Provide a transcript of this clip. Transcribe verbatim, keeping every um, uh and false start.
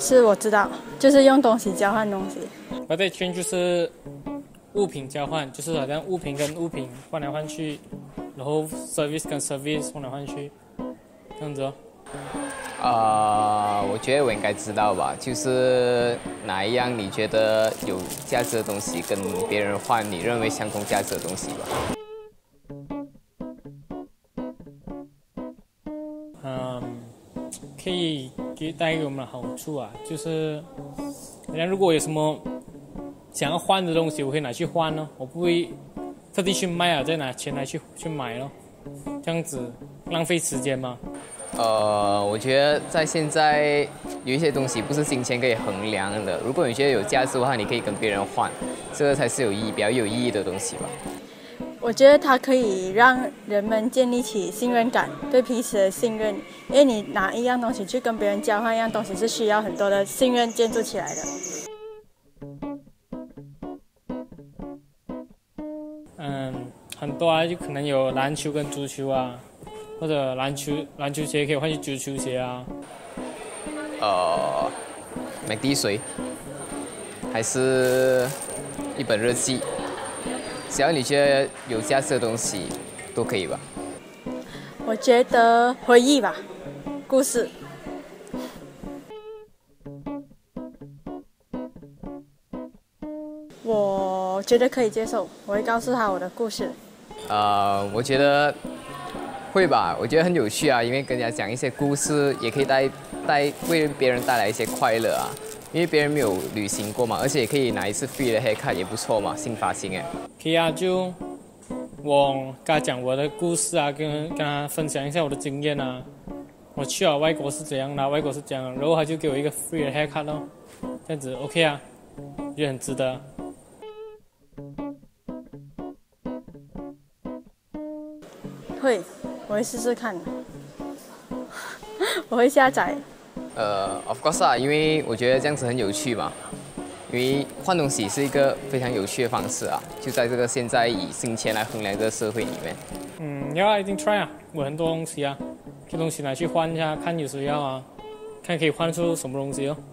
是我知道，就是用东西交换东西。 Part exchange 就是物品交换，就是好像物品跟物品换来换去，然后 service 跟 service 换来换去，这样子哦。 呃，我觉得我应该知道吧，就是哪一样你觉得有价值的东西跟别人换你认为相同价值的东西吧。 嗯，可以给带给我们的好处啊，就是好像如果有什么想要换的东西，我可以拿去换哦，我不会特地去卖啊，再拿钱来去去买咯，这样子浪费时间嘛。 呃，我觉得在现在有一些东西不是金钱可以衡量的。如果你觉得有价值的话，你可以跟别人换，这个才是有意义、比较有意义的东西吧。 我觉得它可以让人们建立起信任感，对彼此的信任。因为你拿一样东西去跟别人交换一样东西，是需要很多的信任建筑起来的。 嗯，很多啊，就可能有篮球跟足球啊。或者篮球篮球鞋可以换去足球鞋啊。 呃，买滴水，还是一本日记，只要你觉得有价值的东西，都可以吧。 我觉得回忆吧，故事。我觉得可以接受，我会告诉他我的故事。 呃，我觉得。会吧，我觉得很有趣啊，因为跟人家讲一些故事，也可以带带为别人带来一些快乐啊。因为别人没有旅行过嘛，而且也可以拿一次 free 的 haircut 也不错嘛，新发型哎。 可以啊，就我跟他讲我的故事啊，跟跟他分享一下我的经验啊。我去了外国是怎样的，外国是怎样的，然后他就给我一个 free 的 haircut 咯，这样子 OK 啊，我觉得很值得。 会。我会试试看，我会下载。 呃 ，of course 啊，因为我觉得这样子很有趣嘛。因为换东西是一个非常有趣的方式啊，就在这个现在以金钱来衡量这个社会里面。 嗯，要啊，一定 try 啊，我很多东西啊，这东西拿去换一下，看有谁要啊，看可以换出什么东西哦。